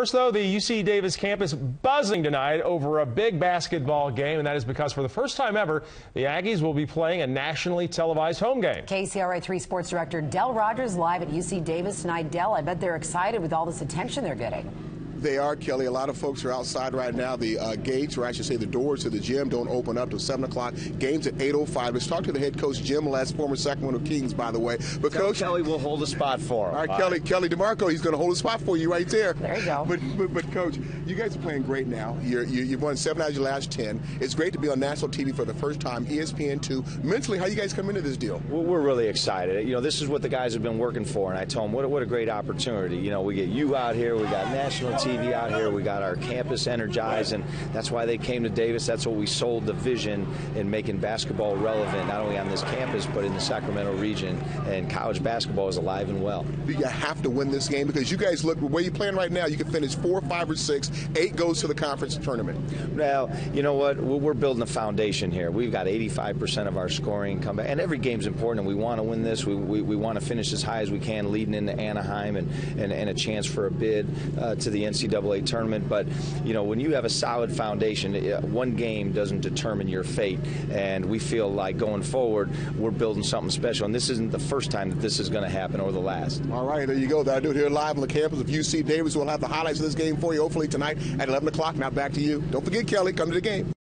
First, though, the UC Davis campus buzzing tonight over a big basketball game, and that is because for the first time ever, the Aggies will be playing a nationally televised home game. KCRA 3 Sports Director Del Rogers live at UC Davis tonight. Del, I bet they're excited with all this attention they're getting. They are, Kelly. A lot of folks are outside right now. The gates, or I should say the doors to the gym, don't open up till 7 o'clock. Game's at 8:05. Let's talk to the head coach, Jim Les, former Sacramento Kings, by the way. But Coach Kelly will hold a spot for him. All right, Kelly DeMarco, he's going to hold a spot for you right there. There you go. But Coach, you guys are playing great now. You've won 7 out of your last 10. It's great to be on national TV for the first time, ESPN2. Mentally, how you guys come into this deal? We're really excited. You know, this is what the guys have been working for, and I told them, what a great opportunity. You know, we get you out here, we got national TV out here, we got our campus energized, and that's why they came to Davis. That's what we sold the vision in making basketball relevant, not only on this campus, but in the Sacramento region, and college basketball is alive and well. Do you have to win this game? Because you guys look, the way you're playing right now, you can finish 4, 5, or 6. 8 goes to the conference tournament. Well, you know what? We're building a foundation here. We've got 85% of our scoring come back, and every game's important, and we want to win this. We want to finish as high as we can, leading into Anaheim and a chance for a bid to the NCAA tournament. But, you know, when you have a solid foundation, one game doesn't determine your fate, and we feel like going forward, we're building something special, and this isn't the first time that this is going to happen or the last. All right, there you go. That'll do it here live on the campus of UC Davis. We'll have the highlights of this game for you, hopefully tonight at 11 o'clock. Now back to you. Don't forget, Kelly, come to the game.